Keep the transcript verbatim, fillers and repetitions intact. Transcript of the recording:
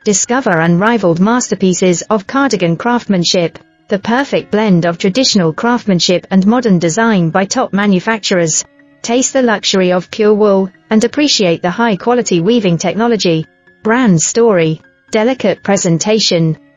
Discover unrivaled masterpieces of cardigan craftsmanship, the perfect blend of traditional craftsmanship and modern design by top manufacturers. Taste the luxury of pure wool, and appreciate the high-quality weaving technology. Brand story. Delicate presentation.